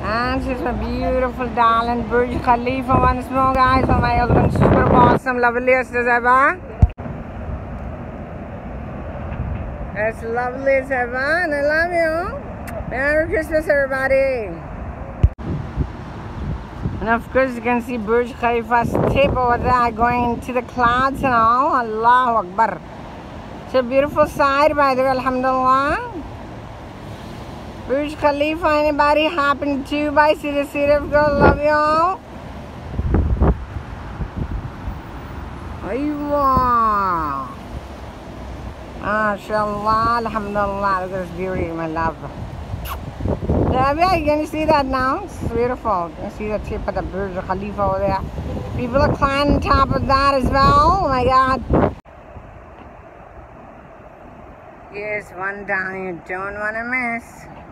And she's my beautiful darling Burj Khalifa once more, guys. Oh, my husband, super awesome, loveliest as ever. It's lovely as ever, and I love you. Merry Christmas, everybody. And of course, you can see Burj Khalifa's tip over there going into the clouds and all. Allahu Akbar. It's a beautiful sight, by the way, alhamdulillah. Burj Khalifa, anybody happen to by City of God? Love you all. Aywa. MashaAllah, alhamdulillah. Look at this beauty, my love. Yeah, can you see that now? It's beautiful. You can see the tip of the Burj Khalifa over there. People are climbing on top of that as well. Oh my God. Here's one down you don't want to miss.